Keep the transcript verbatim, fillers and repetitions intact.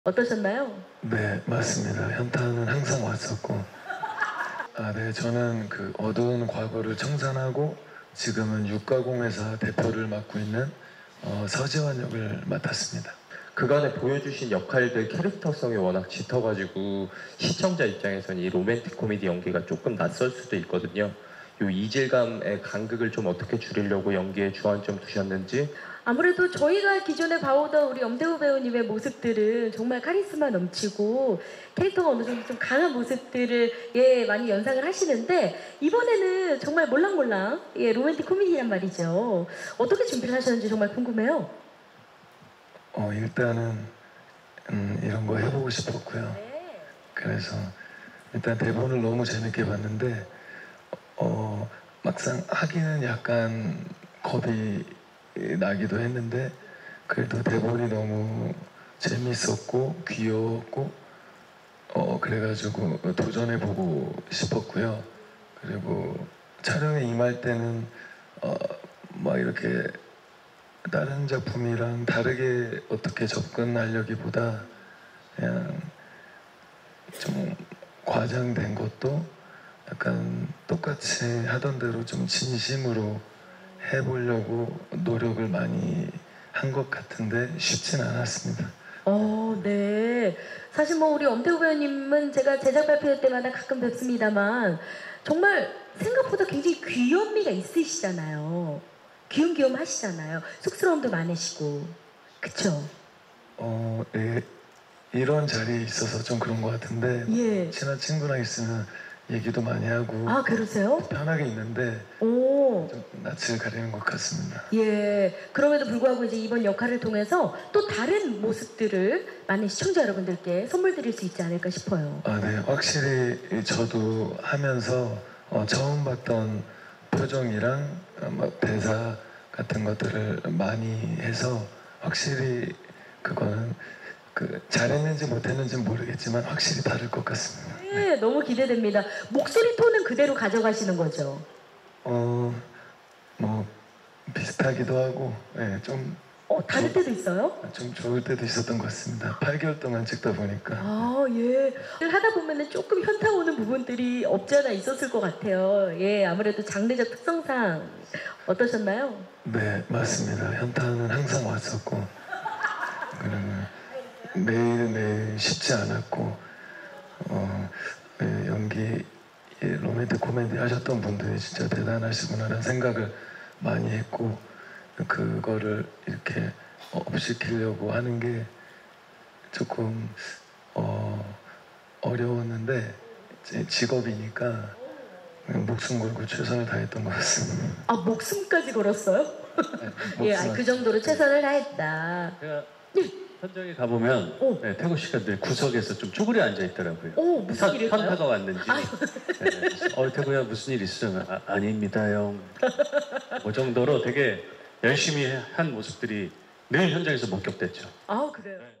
어떠셨나요? 네, 맞습니다. 현타는 항상 왔었고, 아, 네, 저는 그 어두운 과거를 청산하고 지금은 육가공회사 대표를 맡고 있는 어, 서지환 역을 맡았습니다. 그간에 보여주신 역할들 캐릭터성이 워낙 짙어가지고 시청자 입장에서는 이 로맨틱 코미디 연기가 조금 낯설 수도 있거든요. 요 이질감의 간극을 좀 어떻게 줄이려고 연기에 주안점 두셨는지. 아무래도 저희가 기존에 봐오던 우리 엄태우 배우님의 모습들은 정말 카리스마 넘치고 캐릭터가 어느 정도 좀 강한 모습들을 예 많이 연상을 하시는데, 이번에는 정말 몰랑몰랑 예 로맨틱 코미디란 말이죠. 어떻게 준비를 하셨는지 정말 궁금해요. 어, 일단은 음, 이런 거 해보고 싶었고요. 네. 그래서 일단 대본을 너무 재밌게 봤는데 어, 막상 하기는 약간 겁이 나기도 했는데, 그래도 대본이 너무 재밌었고 귀여웠고 어, 그래가지고 도전해보고 싶었고요. 그리고 촬영에 임할 때는 어, 막 이렇게 다른 작품이랑 다르게 어떻게 접근하려기보다 그냥 좀 과장된 것도 약간 똑같이 하던 대로 좀 진심으로 해보려고 노력을 많이 한 것 같은데 쉽진 않았습니다. 어, 네. 사실 뭐 우리 엄태우 배우님은 제가 제작 발표 때마다 가끔 뵙습니다만 정말 생각보다 굉장히 귀염미가 있으시잖아요. 귀염귀염 하시잖아요. 쑥스러움도 많으시고. 그쵸? 어, 예, 이런 자리에 있어서 좀 그런 것 같은데, 예. 친한 친구랑 있으면 얘기도 많이 하고 아, 그러세요? 편하게 있는데 오. 좀 낯을 가리는 것 같습니다. 예. 그럼에도 불구하고 이제 이번 역할을 통해서 또 다른 모습들을 많은 시청자 여러분들께 선물 드릴 수 있지 않을까 싶어요. 아, 네. 확실히 저도 하면서 어, 처음 봤던 표정이랑 어, 막 대사 같은 것들을 많이 해서 확실히 그거는 그 잘했는지 못했는지 모르겠지만 확실히 다를 것 같습니다. 네, 너무 기대됩니다. 목소리 톤은 그대로 가져가시는 거죠? 어, 뭐 비슷하기도 하고, 예, 좀, 어, 다를 때도 있어요? 좀 좋을 때도 있었던 것 같습니다. 팔 개월 동안 찍다 보니까. 아, 예. 하다 보면은 조금 현타 오는 부분들이 없지 않아 있었을 것 같아요. 예, 아무래도 장르적 특성상 어떠셨나요? 네, 맞습니다. 현타는 항상 왔었고, 그러면 매일매일 쉽지 않았고, 어, 예, 연기, 예, 로맨틱 코미디 하셨던 분들이 진짜 대단하시구나라는 생각을 많이 했고, 그거를 이렇게 업시키려고 하는 게 조금 어, 어려웠는데, 제 직업이니까 그냥 목숨 걸고 최선을 다했던 것 같습니다. 아, 목숨까지 걸었어요? 네, 예, 아, 그 정도로 최선을 다했다. 제가 현장에 가보면 오. 네, 태국 씨가 늘 구석에서 좀 쪼그려 앉아 있더라고요. 오, 무슨 현- 일일까요? 현타가 왔는지. 아유. 네, 어, 태국야 무슨 일 있으면 아, 아닙니다 형. 그 정도로 되게 열심히 한 모습들이 늘 현장에서 목격됐죠. 아, 그래요. 네.